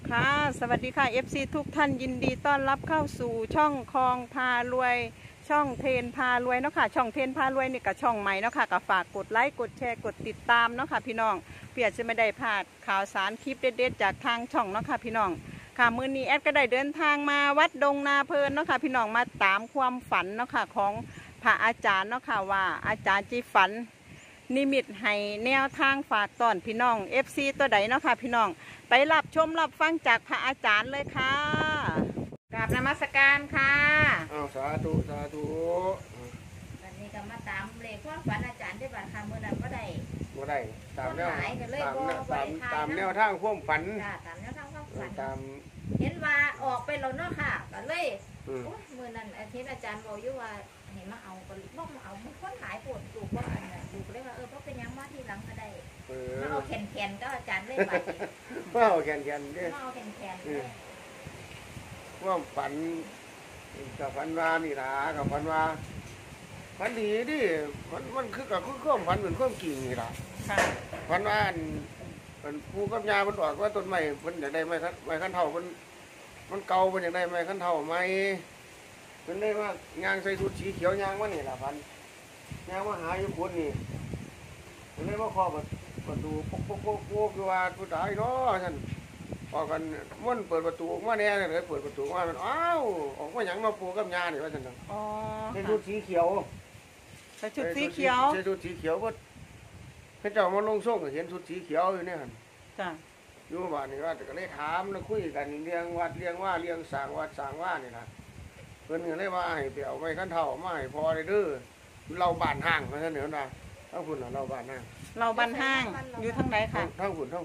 ค่ะสวัสดีค่ะ FC ทุกท่านยินดีต้อนรับเข้าสู่ช่องคลองพารวยช่องเทนพารวยเนาะค่ะช่องเทนพารวยนี่กับช่องใหม่เนาะค่ะก็ฝากกดไลค์กดแชร์กดติดตามเนาะค่ะพี่น้องเพื่อจะไม่ได้พลาดข่าวสารคลิปเด็ดๆจากทางช่องเนาะค่ะพี่น้องค่ะมื้อนี้แอดก็ได้เดินทางมาวัดดงนาเพลินเนาะค่ะพี่น้องมาตามความฝันเนาะค่ะของพระอาจารย์เนาะค่ะว่าอาจารย์จีฝันนิมิตให้แนวทางฝากตอนพี่น้อง FC ตัวใดเนาะค่ะพี่น้องไปรับชมรับฟังจากพระอาจารย์เลยค่ะกราบนมัสการค่ะสาธุสาธุวันนี้ก็มาตามเลขความฝันอาจารย์ที่บ้านคำเมื่อนั้นก็ได้ตามแนวตามแนวทางความฝันตามแนวทางความฝันตามเห็นว่าออกไปแล้วเนาะค่ะก็เลยเมื่อนั้นอาทิตย์อาจารย์บอกอยู่ว่าเห็นมาเอาก็บอกมาเอามันคนหายปวดตูกว่าอันนั้นดูก็เลยว่าเพราะเป็นยังมาที่หลังก็ได้มาเอาแขนก็อาจารย์เลยไปมาเอาแขนมาเอาแขนว่าฝันกับฝันว่านี่ล่ะกับฝันว่าฝันดีดิมันคือกับความฝันเหมือนความกิ่งนี่ล่ะฝันว่ามันปูกับยามันบอกว่าต้นไม้มันอยากได้ไม้ขั้นเท่ามันเก่ามันอยากได้ไม้ขั้นเท่าไม้มันได้ว่ายางใส่ชุดสีเขียวยางว่านี่ล่ะพันยางว่าหาอยู่คนนี่มันได้ว่าคอประตูโป๊กคือว่าผู้ตายเนาะท่านพอกันมันเปิดประตูออกมาเนี่ยเลยเปิดประตูว่ามันอ้าวออกมาอย่างมาปูกับยาเนี่ยว่าท่านใส่ชุดสีเขียวใส่ชุดสีเขียวใส่ชุดสีเขียวว่าพระเจ้ามาลงส่งเห็นชุดสีเขียวอยู่เนี่ยจ้ะอยู่บ้านนี่ว่าก็เลยถามแล้วคุยกันเลี้ยงวัดเลี้ยงว่าเลี้ยงสางวัดสางว่านี่นะเพิ่นก็เลยว่าให้ไปเอาไม้ขั้นเท่ามาให้พอได้เด้อเราบ้านห้างมาเสนอมาทั้งฝุ่นเราบ้านห้างเราบ้านห้างอยู่ทั้งไหนค่ะทั้งฝุ่นทั้ง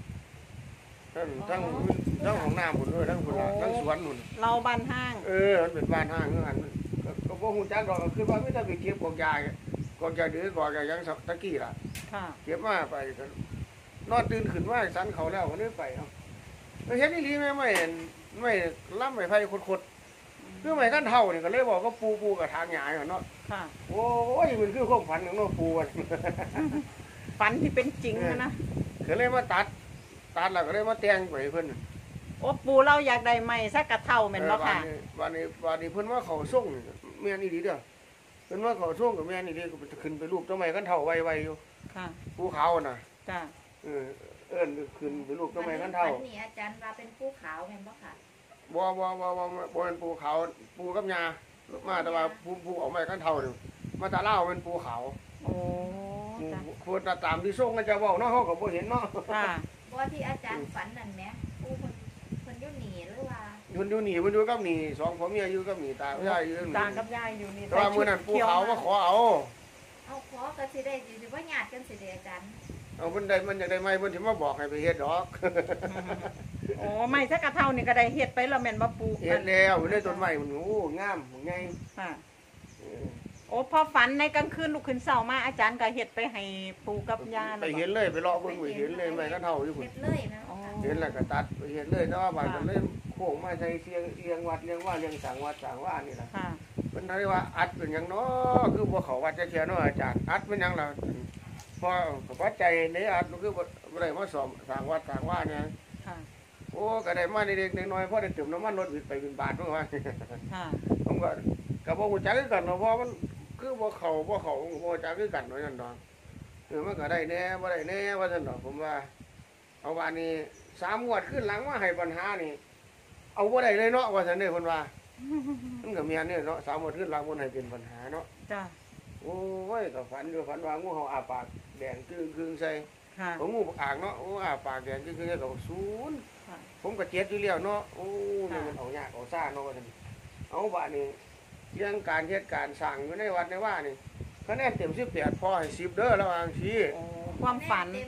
ของน้ำฝุ่นด้วยทั้งฝุ่นทั้งสวนฝุ่นเราบ้านห้างมันเป็นบ้านห้างเงื่อนก็พวกหุ่นจักรก็คือว่าไม่ต้องไปเก็บกองยาดื้อกองยายังตะกี้ล่ะเก็บมาไปนอนตื่นขึ้นว่าสันเขาแล้วก็เลยไปเอาเห็นนี่ลีไม่ล่ำไม่ไฟขดเพื่อไม่ขั้นเท่านี่ก็เลยบอกก็ปูกับทางหยาเนาะโอ้ยมันคือความฝันของน้องปูฝันที่เป็นจริงนะก็เลยมาตัดแล้วก็เลยมาแต่งไปเพิ่นโอ้ปูเราอยากได้ไม้สักกระเท่าเหม็นบ่ค่ะวันนี้เพิ่นว่าเขาส่งเมียนี่ดีเด้อเพิ่นว่าเขาส่งกับเมียนี่ดีก็ขึ้นไปรูปต้นไม้ขั้นเท่าไวๆอยู่ภูเขาน่ะจ้ะขึ้นไปรูปต้นไม้ขั้นเท่านี่อาจารย์ว่าเป็นภูเขาเหม็นบ่ค่ะบ่เป็นภูเขาปูกับยามาแต่ว่าภูออกไม้ขั้นเท่านี่มาตาเล่าเป็นภูเขาโอ้พูดตามที่ส่งก็จะบอกเนาะเขาก็บ่เห็นเนาะว่าที่อาจารย์ฝันนั่นแหมปูคนอยู่หนีหรือว่าคนอยู่หนีมันอยู่กับหนีสองผัวเมียอยู่กับหนีตากับยายอยู่ตากับยายอยู่นี่แต่ว่ามื้อนั้นปูเขามาขอเอาขอก็สิได้สิว่าญาติกันสิได้อาจารย์เอาเพิ่นได้มันอยากได้ไม้เพิ่นสิมาบอกให้ไปเฮ็ดดอกโอ้ไม้สักกระเท่านี่ก็ได้เฮ็ดไปแล้วแม่นบ่ปูเฮ็ดแล้วในต้นไม้มันโอ้งามใหญ่โอ้พอฝันในกลางคืนลุกขึ้นเช้ามาอาจารย์ก็เฮ็ดไปให้ปู่กับย่าไปเห็นเลยไปเลาะเบิ่งไปเห็นเลยไม้ก็เท่าอยู่พุ่นเห็นแล้วก็ตัดไปเห็นเลยแต่ว่าบาดก็เลยโค้งมาใส่เสียงวัดเลี้ยงว่าเลี้ยงสางวัดสางว่านี่ล่ะเพิ่นเรียกว่าอัดเป็นหยังเนาะคือบ่เข้าวัดจักเที่ยเนาะอาจารย์อัดเป็นหยังล่ะพอวัดใจในอัดก็คือบ่ได้มาสอบสางวัดสางว่าเนี่ยโอ้ก็ได้มาเด็กๆน้อยๆพอได้เติมน้ำมันรถไปเป็นบาทเนาะว่าผมก็บ่ฮู้จักคือกันเนาะเพราะมันคือบ่เข้าบ่จักคือกันว่าซั่นดอกมันก็ได้แน่บ่ได้แน่ว่าซั่นดอกผมว่าเอาว่านี่3งวดขึ้นหลังมาให้ปัญหานี่เอาบ่ได้เลยเนาะว่าซั่นเด้เพิ่นว่ามันก็แม่นเนี่ยเนาะ3งวดขึ้นหลังบ่ให้เป็นปัญหาเนาะจ้ะโอ้ยก็ฝันว่างูเห่าอ้าปากแดงครึ่งใส่ของงูปากอ่างเนาะโอ้อ้าปากแดงครึ่งๆก็ศูนย์ผมก็เจ็ดอยู่แล้วเนาะโอ้นี่มันเอายากเอาซ่าเนาะว่าซั่นเอาว่านี่เรื่องการเฮ็ดการสร้างอยู่ในวัดในว่านี่คะแนนเต็ม18พอให้10เด้อระหว่างชี้ความฝันเต็ม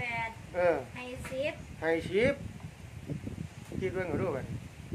18ให้ 10คิดเรื่องรู้บัด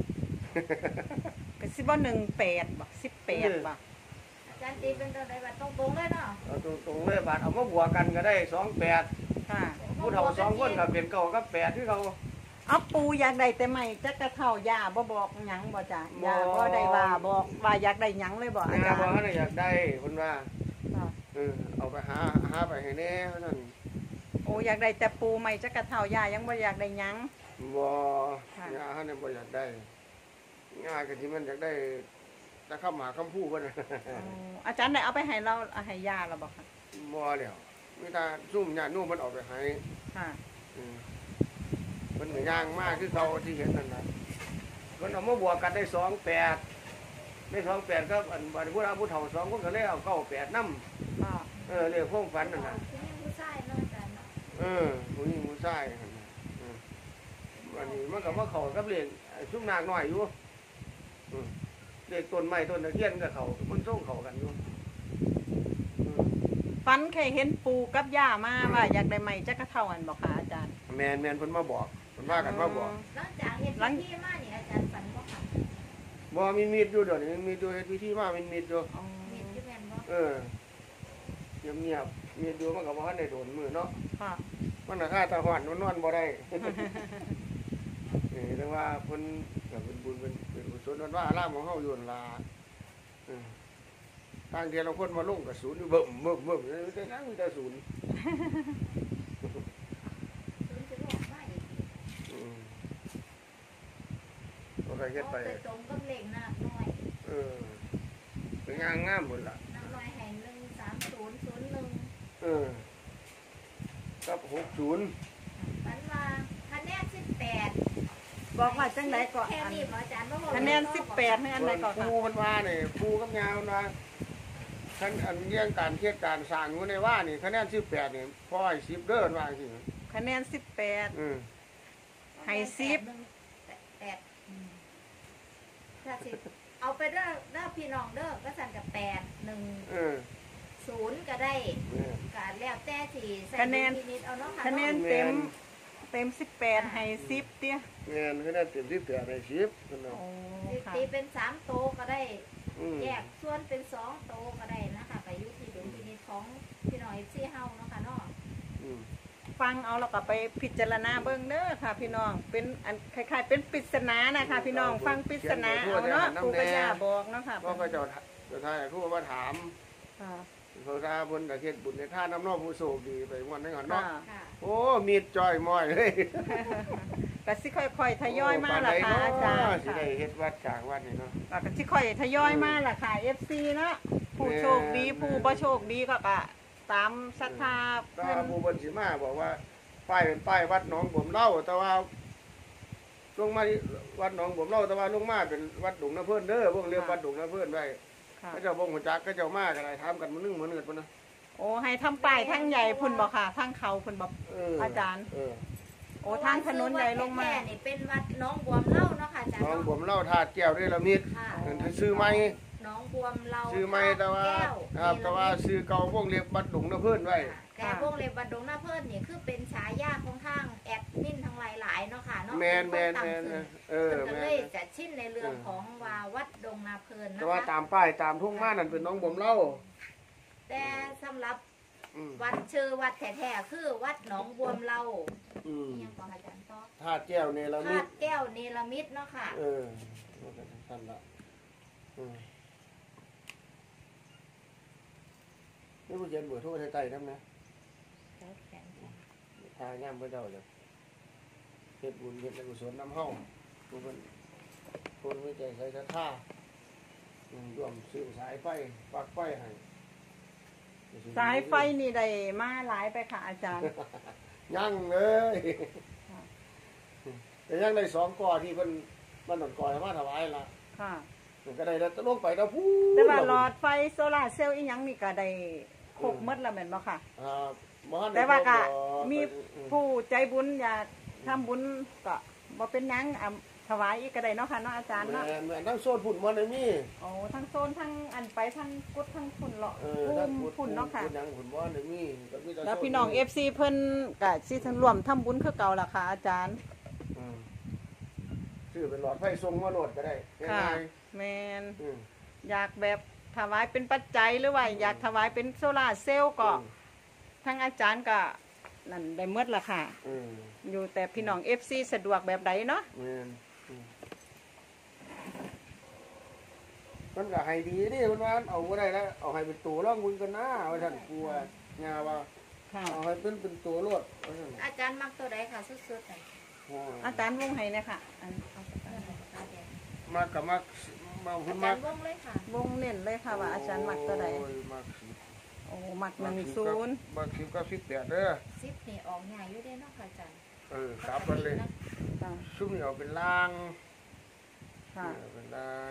ก็สิบ่18บ่18บ่อาจารย์ตีเป็นตัวใดบัดตรงๆเลยเนาะตรงเลยบัดเอามาบวกกันก็ได้28ค่ะผู้เฒ่า2คนก็เป็น9กับ8คือเขาเอาปูอยากได้แต่ไม่จักกระเท่าย่าบ่บอกหยังบ่จ้ะย่าบ่ได้ว่าบอกว่าอยากได้หยังเลยบ่อาจารย์บ่ได้อยากได้เพิ่นว่าเอาไปหาไปให้แน่เท่านั้นโอ้อยากได้แต่ปูไม่จักกระเท่าย่ายังบ่อยากได้หยังบ่ค่ะยาเนี่ยบ่อยากได้ยาก็ที่มันอยากได้ตะข้ามหมาคำพูดว่าอาจารย์ได้เอาไปให้เราให้ยาเราบอกค่ะบ่แล้วมีแต่ซุ่มญาติโน้มมันออกไปให้ค่ะมันย่างมากคือเขาที่เห็นนั่นนะมันเอามาบวกกันได้28ได้28ก็อันผู้อาผู้เฒ่า2คนก็เลยเอา98นำเรียกพวกฝันนั่นน่ะผู้ชายเนาะอาจารย์เนาะผู้หญิงผู้ชายวันนี้มันก็มาเข้ากับเลขซุ่มนางน้อยอยู่เลขต้นไม้ต้นตะเคียนกับเขามันส่งเข้ากันอยู่ฟันเคยเห็นปูกับย่ามาว่าอยากได้ไม้จักระเท่าอันบอกค่ะอาจารย์แมนเพิ่นมาบอกเพิ่นว่ากันมาบอกหลังจากเฮ็ดพิธีมานี่อาจารย์ฝันบ่ค่ะบ่มีมีดอยู่เดี๋ยวนี้มีดอยู่เฮ็ดพิธีมามีมีดอยู่มีดอยู่แม่นบ่เงียบมีดอยู่มันก็บ่ทันได้โดนมือเนาะค่ะมันน่ะค่าตาหวานมันนอนบ่ได้แต่ว่าเพิ่นก็เป็นบุญเป็นกุศลว่าอารามของเฮาอยู่นั่นล่ะทางเดียวเราคนมาลงกับศูนย์อยู่เบิ่มแต่นั่งมีแต่ศูนย์ก็ไปเฮ็ดไปตรงกับเลขน้ำน้อยเป็นงามหมดล่ะน้ำน้อยแห่ง13001 กับ60 มันว่าคะแนน18 บอกว่าจังได๋ก็แค่นี้บ่อาจารย์บ่บอกคะแนน18ให้อันใดก็ค่ะปูมันว่านี่ปูกับยาวนะท่านอันเรื่องการเฮ็ดการสร้างอยู่ในว่านี่คะแนน18นี่พอให้10เด้อว่าจังซี่คะแนน18ให้10 ถ้าสิเอาไปเด้อพี่น้องเด้อก็สั่นกับ810ก็ได้ก็แล้วแต่สิใส่นิดเอาเนาะค่ะคะแนนเต็ม18ให้10เตี้ยแม่นคะแนนเต็ม18ให้10นั่นเนาะตีเป็น3โตก็ได้แยกส่วนเป็น2โตก็ได้นะคะก็อยู่ที่ดุลพินิจของพี่น้อง FC เฮาเนาะค่ะเนาะฟังเอาแล้วก็ไปพิจารณาเบิ่งเด้อค่ะพี่น้องเป็นอันคล้ายๆเป็นปริศนานะคะพี่น้องฟังปริศนาเอาเนาะครูก็ย่าบอกเนาะค่ะก็เจ้าทายครูมาถามเขาทาบนกับเฮ็ดบุญในท่าน้ำนอกผู้โศกดีไปวันนั้นก่อนเนาะโอ้มีดจ้อยม้อยเลยก็สิค่อยๆทยอยมาล่ะค่ะอาจารย์สิได้เฮ็ดวัดจากวัดนี่เนาะก็สิค่อยทยอยมาล่ะค่ะ FC เนาะผู้โชคดีผู้บ่โชคดีก็ตามศรัทธาเพิ่นผู้บนสิมาบอกว่าป้ายเป็นป้ายวัดหนองบ่มเล่าแต่ว่าลงมาวัดหนองบ่มเล่าแต่ว่าลงมาเป็นวัดดงน้ำเพิ่นเด้อพวกเรียกวัดดงน้ำเพิ่นไว้เขาเจ้าบ่งหัวจักเขาเจ้ามาก็ได้ถามกันมื้อนึงมื้อเนืดพุ่นนะโอ้ให้ทำป้ายทั้งใหญ่พุ่นบ่ค่ะทั้งเขาพุ่นบ่อาจารย์โอ้ทางถนนใหญ่ลงมานี่เป็นวัดหนองบวมเล่าเนาะค่ะอาจารย์หนองบวมเล่าธาตุแก้วด้วยละมิดซื้อใหม่หนองบวมเล่าซื้อใหม่แต่ว่าซื้อเก่าพวกเรียกวัดดงน้ำเพิ่นไว้แต่พวกเรียกวัดดงน้ำเพิ่นนี่คือเป็นฉายาของทางแอดมินทั้งหลายๆเนาะค่ะเนาะแม่นก็เลยจะชินในเรื่องของว่าวัดดงนาเพิ่นนะคะแต่ว่าตามป้ายตามทุ่งม้านั่นเป็นหนองบวมเล่าแต่สำหรับวัดชื่อวัดแท้ๆคือวัดหนองบวมเล่ายังขออาจารย์ต่อธาตุแก้วเนรมิตธาตุแก้วเนรมิตเนาะค่ะท่านละนี่ผู้เขียนบททั่วไทยๆนั่นนะทางย่ามเพื่อเจ้าเลยเฮ็ดบุญเฮ็ดกุศลน้ำห้องคนไม่ใจใส่ท่าร่วมซื้อสายไฟปักไฟให้สายไฟนี่ได้มาหลายไปค่ะอาจารย์ยังเลยแต่ยังได้2ก้อที่เพิ่นมันต้นก่อมาถวายละค่ะก็ได้แล้วลงไปแล้วพูแต่ว่าหลอดไฟโซล่าเซลล์อีหยังนี่ก็ได้ครบหมดแล้วแม่นบ่ค่ะแต่ว่าก็มีผู้ใจบุญอยากทำบุญก็บ่เป็นหยังถวายอีกก็ได้เนาะค่ะเนาะอาจารย์เนาะแม่นทั้งโซนพุ่นมันได้มีโอ้ทั้งโซนทั้งอันไปทั้งกุดทั้งพุ่นเลาะพุ่นเนาะค่ะยังพุ่นบ่ได้มีแล้วพี่น้อง FC เพิ่นก็สิร่วมทำบุญคือเก่าล่ะค่ะอาจารย์ซื้อเป็นหลอดไฟส่งมาโหลดก็ได้ง่ายๆแม่นอยากแบบถวายเป็นปัจจัยหรือว่าอยากถวายเป็นโซล่าเซลล์ก็ทั้งอาจารย์ก็นั่นได้หมดล่ะค่ะอยู่แต่พี่น้อง FC สะดวกแบบใดเนาะมันก็ให้ดีดิมันว่าเอาบ่ได้แล้วเอาให้เป็นตัวร่องบุญกันนะว่าท่านกลัวงาว่าเอาให้เป็นตัวโลดอาจารย์มักตัวใดค่ะสุดๆอาจารย์วงให้เนี่ยค่ะมักกับมักมาคุอาณจามัรกย์วงเลยค่ะวงเน้นเลยค่ะว่าอาจารย์มักตัวใดมักสิบโอ้มัก10 มัก10กับ18เด้อ 10นี่ออกง่ายอยู่เด้เนาะค่ะอาจารย์กลับกันเลยค่ะซุ่มนี่เอาเป็นล่างค่ะเป็นล่าง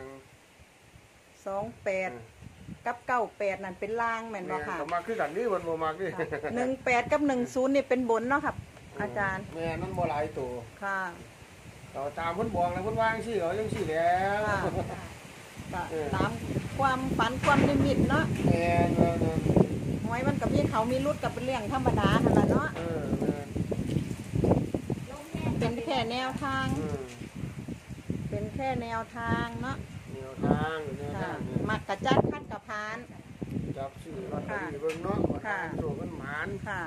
28กับ98นั่นเป็นล่างแม่นบ่ค่ะก็มาคือกันนี่มันบ่มักนี่ 18กับ10นี่เป็นบนเนาะครับอาจารย์แม่นั่นบ่หลายตัวค่ะเราตามเพิ่นบอกแล้วเพิ่นวางซี่เอาจังซี่แหล้วค่ะก็ตามความฝันความนิมิตเนาะแม่นหวยมันก็มีเขามีรุดกับเป็นเรื่องธรรมดาหั่นล่ะเนาะลมแห้งเป็นแค่แนวทาง เป็นแค่แนวทางเนาะแนวทางค่ะมักกะจัดคัดกะพานจับซื้อลอตเตอรี่เบิ่งเนาะว่าโชคมันหมานค่ะ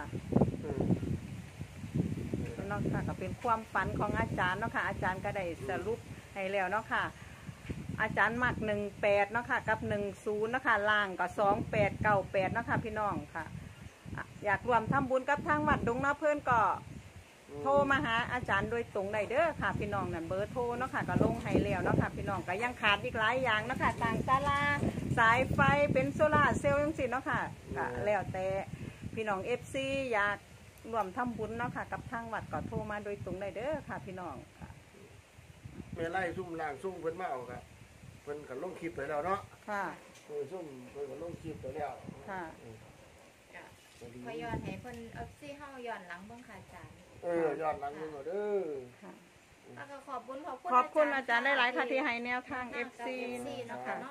เนาะค่ะก็เป็นความฝันของอาจารย์เนาะค่ะอาจารย์ก็ได้สรุปให้แล้วเนาะค่ะอาจารย์มัก18เนาะค่ะกับ10เนาะค่ะล่างก็28 98เนาะค่ะพี่น้องค่ะอยากรวมทำบุญกับทางวัดดงนาเพิ่นก็โทรมาหาอาจารย์โดยตรงได้เด้อค่ะพี่น้องนั่นเบอร์โทรเนาะค่ะก็ลงให้แล้วเนาะค่ะพี่น้องก็ยังขาดอีกหลายอย่างเนาะค่ะต่างศาลาสายไฟเป็นโซล่าเซลล์จังซี่เนาะค่ะก็แล้วแต่พี่น้อง FC อยากรวมทำบุญเนาะค่ะกับทางวัดก็โทรมาโดยตรงได้เด้อค่ะพี่น้องค่ะแม่ไล่ซุ่มล่างซุ่มเพิ่นมาเอาครับเพิ่นก็ลงคลิปไปแล้วเนาะค่ะซุ่มเพิ่นก็ลงคลิปไปแล้วค่ะพย้อนให้เพิ่นเอาซี่เฮาย้อนหลังเบิ่งค่ะอาจารย์ยอดหลังนึงเด้อค่ะแล้วก็ขอบคุณขอบคุณอาจารย์หลายๆค่ะที่ให้แนวทาง FC เนาะค่ะเนาะ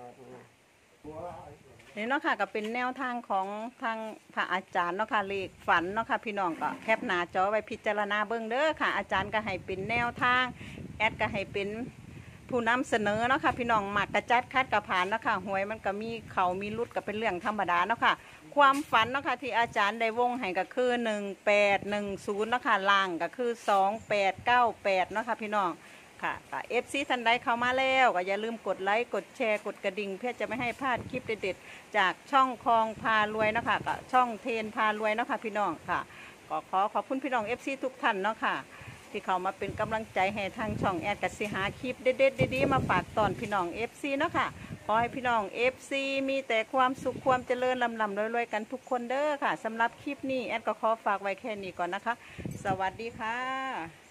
นี่เนาะค่ะก็เป็นแนวทางของทางพระอาจารย์เนาะค่ะเลขฝันเนาะค่ะพี่น้องก็แคปหน้าจอไว้พิจารณาเบิ่งเด้อค่ะอาจารย์ก็ให้เป็นแนวทางแอดก็ให้เป็นผู้นำเสนอเนาะค่ะพี่น้องหมักกระจัดคัดกระผ่านเนาะค่ะหวยมันก็มีเขามีรุดก็เป็นเรื่องธรรมดาเนาะค่ะความฝันเนาะค่ะที่อาจารย์ได้วงให้ก็คือ1810เนาะค่ะล่างก็คือ2898เนาะค่ะพี่น้องค่ะFC ท่านใดเข้ามาแล้วก็อย่าลืมกดไลค์กดแชร์กดกระดิ่งเพื่อจะไม่ให้พลาดคลิปเด็ดๆจากช่องคลองพารวยเนาะค่ะกับช่องเทนพารวยเนาะค่ะพี่น้องค่ะก็ขอบคุณพี่น้อง FC ทุกท่านเนาะค่ะที่เขามาเป็นกำลังใจให้ทางช่องแอดกัสิหาคลิปเด็ดๆดีๆมาฝากตอนพี่น้อง FC เนาะค่ะขอให้พี่น้อง FC มีแต่ความสุขความเจริญลำๆรวยๆกันทุกคนเด้อค่ะสำหรับคลิปนี้แอดก็ขอฝากไว้แค่นี้ก่อนนะคะสวัสดีค่ะ